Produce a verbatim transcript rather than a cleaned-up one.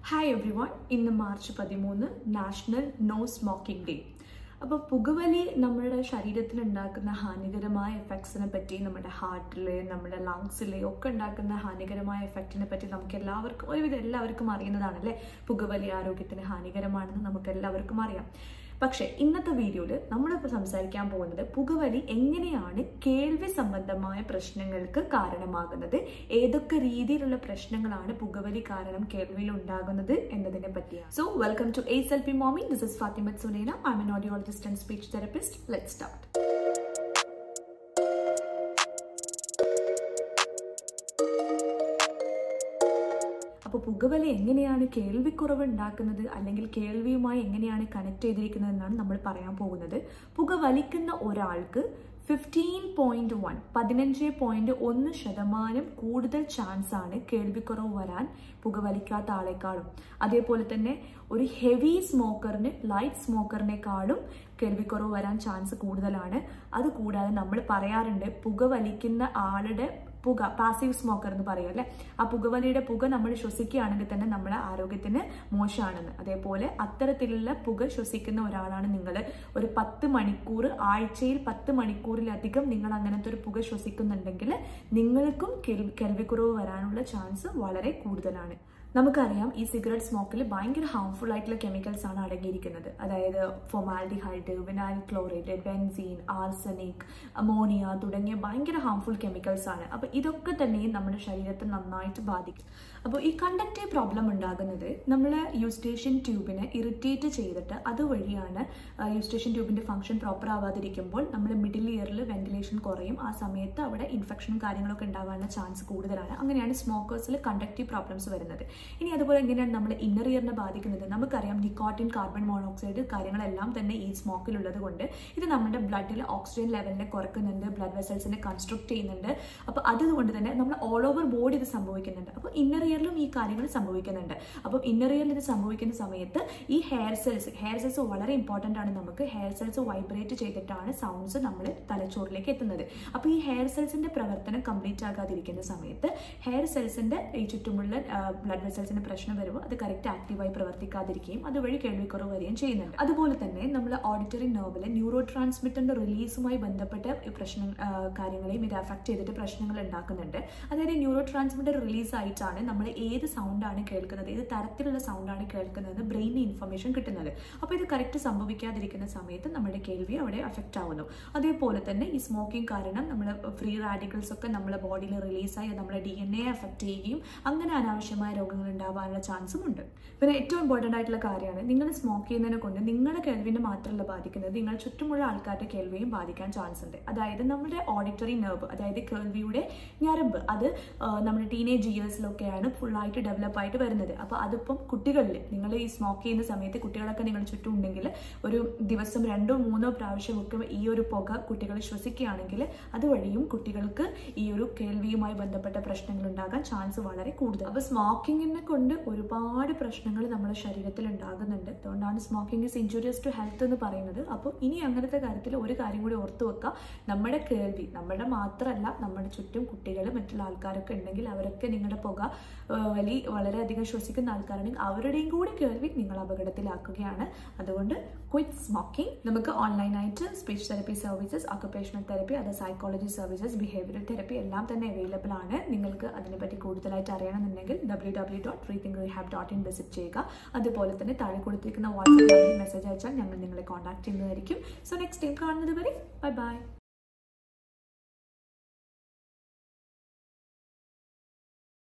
Hi everyone, in the March പതിമൂന്ന് National No Smoking Day. അപ്പോൾ പുകവലി നമ്മുടെ ശരീരത്തിൽ ഉണ്ടാക്കുന്ന ഹാനികരമായ എഫക്ട്സിനെ പറ്റി നമ്മുടെ ഹാർട്ടിലെ നമ്മുടെ ലങ്സിലെ ഒക്കെ ഉണ്ടാക്കുന്ന ഹാനികരമായ എഫക്റ്റിനെ പറ്റി നമുക്ക് എല്ലാവർക്കും ഒരുവിധം എല്ലാവർക്കും അറിയുന്നതാണല്ലേ. പുകവലി ആരോഗ്യത്തിന് ഹാനികരമാണെന്ന് നമുക്ക് എല്ലാവർക്കും അറിയാം. പക്ഷേ ഇന്നത്തെ വീഡിയോയിൽ നമ്മളിപ്പോൾ സംസാരിക്കാൻ പോകുന്നത് പുകവലി എങ്ങനെയാണ് കേൾവി സംബന്ധമായ പ്രശ്നങ്ങൾക്ക് കാരണമാകുന്നത്, ഏതൊക്കെ രീതിയിലുള്ള പ്രശ്നങ്ങളാണ് പുകവലി കാരണം കേൾവിയിൽ ഉണ്ടാകുന്നത് എന്നതിനെ പറ്റിയാണ്. So welcome to Ace L P mommy. This is Fathima Sunaina. I'm an audiologist and speech therapist. Let's start. അപ്പോൾ പുകവലി എങ്ങനെയാണ് കേൾവിക്കുറവ് ഉണ്ടാക്കുന്നത് അല്ലെങ്കിൽ കേൾവിയുമായി എങ്ങനെയാണ് കണക്ട് ചെയ്തിരിക്കുന്നത് എന്നാണ് നമ്മൾ പറയാൻ പോകുന്നത്. പുകവലിക്കുന്ന ഒരാൾക്ക് ഫിഫ്റ്റീൻ പോയിന്റ് വൺ പതിനഞ്ച് പോയിന്റ് ഒന്ന് ശതമാനം കൂടുതൽ ചാൻസ് ആണ് കേൾവിക്കുറവ് വരാൻ പുകവലിക്കാത്ത ആളെക്കാളും. അതേപോലെ തന്നെ ഒരു ഹെവി സ്മോക്കറിന് ലൈറ്റ് സ്മോക്കറിനേക്കാളും കേൾവിക്കുറവ് വരാൻ ചാൻസ് കൂടുതലാണ്. അതുകൂടാതെ നമ്മൾ പറയാറുണ്ട് പുകവലിക്കുന്ന ആളുടെ പുക പാസീവ് സ്മോക്കർ എന്ന് പറയും അല്ലെ, ആ പുകവലിയുടെ പുക നമ്മൾ ശ്വസിക്കുകയാണെങ്കിൽ തന്നെ നമ്മുടെ ആരോഗ്യത്തിന് മോശമാണെന്ന്. അതേപോലെ അത്തരത്തിലുള്ള പുക ശ്വസിക്കുന്ന ഒരാളാണ് നിങ്ങൾ, ഒരു പത്ത് മണിക്കൂർ ആഴ്ചയിൽ പത്ത് മണിക്കൂറിലധികം നിങ്ങൾ അങ്ങനത്തെ ഒരു പുക ശ്വസിക്കുന്നുണ്ടെങ്കിൽ നിങ്ങൾക്കും കേൾവിക്കുറവ് വരാനുള്ള ചാൻസ് വളരെ കൂടുതലാണ്. നമുക്കറിയാം ഈ സിഗരറ്റ് സ്മോക്കിൽ ഭയങ്കര ഹാർംഫുൾ ആയിട്ടുള്ള കെമിക്കൽസ് ആണ് അടങ്ങിയിരിക്കുന്നത്. അതായത് formaldehyde, vinyl chloride, benzene, arsenic, ammonia തുടങ്ങിയ ഭയങ്കര ഹാർംഫുൾ കെമിക്കൽസ് ആണ്. അപ്പോൾ ഇതൊക്കെ തന്നെ നമ്മുടെ ശരീരത്തെ നന്നായിട്ട് ബാധിക്കും. അപ്പോൾ ഈ കണ്ടക്റ്റീവ് പ്രോബ്ലം ഉണ്ടാകുന്നത് നമ്മൾ യൂസ്റ്റേഷൻ ട്യൂബിനെ ഇറിറ്റേറ്റ് ചെയ്തിട്ട് അതുവഴിയാണ് യൂസ്റ്റേഷൻ ട്യൂബിന്റെ ഫംഗ്ഷൻ പ്രോപ്പർ ആവാതിരിക്കുമ്പോൾ നമ്മൾ മിഡിൽ ഇയറിൽ വെന്റിലേഷൻ കുറയും. ആ സമയത്ത് അവിടെ ഇൻഫെക്ഷനും കാര്യങ്ങളൊക്കെ ഉണ്ടാകാനുള്ള ചാൻസ് കൂടുതലാണ്. അങ്ങനെയാണ് സ്മോക്കേഴ്സിൽ കണ്ടക്റ്റീവ് പ്രോബ്ലംസ് വരുന്നത്. ഇനി അതുപോലെ എങ്ങനെയാണ് നമ്മൾ ഇന്നർ ഇയറിനെ ബാധിക്കുന്നത്? നമുക്കറിയാം നിക്കോട്ടിൻ, കാർബൺ മോണോക്സൈഡ് കാര്യങ്ങളെല്ലാം തന്നെ ഈ സ്മോക്കിലുള്ളത് കൊണ്ട് ഇത് നമ്മുടെ ബ്ലഡിൽ ഓക്സിജൻ ലെവലിനെ കുറയ്ക്കുന്നുണ്ട്, ബ്ലഡ് വെസൽസിനെ കൺസ്ട്രക്ട് ചെയ്യുന്നുണ്ട്. അപ്പോൾ അതുകൊണ്ട് തന്നെ നമ്മൾ ഓൾ ഓവർ ബോഡി ഇത് സംഭവിക്കുന്നുണ്ട്. അപ്പോൾ ഇന്നർ ഇയറിലും ഈ കാര്യങ്ങൾ സംഭവിക്കുന്നുണ്ട്. അപ്പോൾ ഇന്നർ ഇയറിൽ ഇത് സംഭവിക്കുന്ന സമയത്ത് ഈ ഹെയർ സെൽസ് ഹെയർ സെൽസ് വളരെ ഇമ്പോർട്ടൻ്റ് ആണ്. നമുക്ക് ഹെയർ സെൽസ് വൈബ്രേറ്റ് ചെയ്തിട്ടാണ് സൗണ്ട്സ് നമ്മൾ തലച്ചോറിലേക്ക് എത്തുന്നത്. അപ്പോൾ ഈ ഹെയർ സെൽസിന്റെ പ്രവർത്തനം കംപ്ലീറ്റ് ആകാതിരിക്കുന്ന സമയത്ത് ഹെയർ സെൽസിന്റെ ഈ ചുറ്റുമുള്ള ബ്ലഡ് വെസൽസിന്റെ പ്രശ്നം വരുമ്പോൾ അത് കറക്റ്റ് ആക്റ്റീവായി പ്രവർത്തിക്കാതിരിക്കുകയും അതുവഴി കേൾവിക്കുറവ് വരികയും ചെയ്യുന്നുണ്ട്. അതുപോലെ തന്നെ നമ്മൾ ഓഡിറ്ററി നെർവിലെ ന്യൂറോ ട്രാൻസ്മിറ്ററിന്റെ റിലീസുമായി ബന്ധപ്പെട്ട പ്രശ്നം കാര്യങ്ങളെയും ഇത് അഫക്ട് ചെയ്തിട്ട് പ്രശ്നങ്ങൾ ഉണ്ടാക്കുന്നുണ്ട്. അതായത് ന്യൂറോ ട്രാൻസ്മിറ്റർ റിലീസ് ആയിട്ടാണ് നമ്മൾ ഏത് സൗണ്ടാണ് കേൾക്കുന്നത്, ഏത് തരത്തിലുള്ള സൗണ്ടാണ് കേൾക്കുന്നത് ബ്രെയിനിന് ഇൻഫർമേഷൻ കിട്ടുന്നത്. അപ്പോൾ ഇത് കറക്റ്റ് സംഭവിക്കാതിരിക്കുന്ന സമയത്ത് നമ്മുടെ കേൾവി അവിടെ അഫക്റ്റ് ആവുന്നു. അതേപോലെ തന്നെ ഈ സ്മോക്കിംഗ് കാരണം നമ്മൾ ഫ്രീ റാഡിക്കൽസ് ഒക്കെ നമ്മുടെ ബോഡിയിൽ റിലീസായി നമ്മുടെ ഡി എൻ എ അഫക്ട് ചെയ്യുകയും അങ്ങനെ അനാവശ്യമായ രോഗങ്ങൾ ഉണ്ടാവാനുള്ള ചാൻസും ഉണ്ട്. പിന്നെ ഏറ്റവും ഇമ്പോർട്ടൻ്റ് ആയിട്ടുള്ള കാര്യമാണ്, നിങ്ങൾ സ്മോക്ക് ചെയ്യുന്നതിനെ കൊണ്ട് നിങ്ങളുടെ കേൾവിനെ മാത്രമല്ല ബാധിക്കുന്നത്, നിങ്ങൾ ചുറ്റുമുള്ള ആൾക്കാരുടെ കേൾവിയും ബാധിക്കാൻ ചാൻസ് ഉണ്ട്. അതായത് നമ്മുടെ ഓഡിറ്ററി നെർവ്, അതായത് കേൾവിയുടെ ഞരമ്പ്, അത് നമ്മുടെ ടീനേജ് ഇയേഴ്സിലൊക്കെയാണ് ഫുള്ളായിട്ട് ഡെവലപ്പ് ആയിട്ട് വരുന്നത്. അപ്പോൾ അതിപ്പം കുട്ടികളിൽ നിങ്ങൾ ഈ സ്മോക്ക് ചെയ്യുന്ന സമയത്ത് കുട്ടികളൊക്കെ നിങ്ങൾ ചുറ്റും ഉണ്ടെങ്കിൽ ഒരു ദിവസം രണ്ടോ മൂന്നോ പ്രാവശ്യമൊക്കെ ഈ ഒരു പുക കുട്ടികൾ ശ്വസിക്കുകയാണെങ്കിൽ അതുവഴിയും കുട്ടികൾക്ക് ഈ ഒരു കേൾവിയുമായി ബന്ധപ്പെട്ട പ്രശ്നങ്ങൾ ഉണ്ടാകാൻ ചാൻസ് വളരെ കൂടുതൽ. അപ്പോൾ സ്മോക്കിങ്ങിനെ കൊണ്ട് ഒരുപാട് പ്രശ്നങ്ങൾ നമ്മുടെ ശരീരത്തിൽ ഉണ്ടാകുന്നുണ്ട്. അതുകൊണ്ടാണ് smoking is injurious to health എന്ന് പറയുന്നത്. അപ്പോൾ ഇനി അങ്ങനത്തെ കാര്യത്തിൽ ഒരു കാര്യം കൂടി ഓർത്തു വെക്കുക, നമ്മുടെ കേൾവി നമ്മുടെ മാത്രമല്ല നമ്മുടെ ചുറ്റും കുട്ടികൾ മറ്റുള്ള ആൾക്കാരൊക്കെ ഉണ്ടെങ്കിൽ അവരൊക്കെ നിങ്ങളുടെ പുക വലി വളരെയധികം ശ്വസിക്കുന്ന ആൾക്കാരാണെങ്കിൽ അവരുടെയും കൂടി കേൾവി നിങ്ങൾ അപകടത്തിലാക്കുകയാണ്. അതുകൊണ്ട് ക്വിറ്റ് സ്മോക്കിംഗ്. നമുക്ക് ഓൺലൈനായിട്ട് speech therapy services, occupational therapy, അത് സൈക്കോളജി സർവീസസ്, ബിഹേവിയറൽ തെറപ്പി എല്ലാം തന്നെ അവൈലബിൾ ആണ്. നിങ്ങൾക്ക് അതിനെപ്പറ്റി കൂടുതലായിട്ട് അറിയണമെന്നുണ്ടെങ്കിൽ W W dot rethink rehab dot in visit ചെയ്യുക. അതുപോലെ തന്നെ താഴെ കൊടുത്തിരിക്കുന്ന വാട്സ്ആപ്പ് നമ്പറിൽ മെസ്സേജ് അയച്ചാൽ ഞങ്ങൾ നിങ്ങളെ കോൺടാക്ട് ചെയ്യുന്നതായിരിക്കും. സോ നെക്സ്റ്റ് ടൈം കാണുന്നത് വരെ ബൈ ബൈ.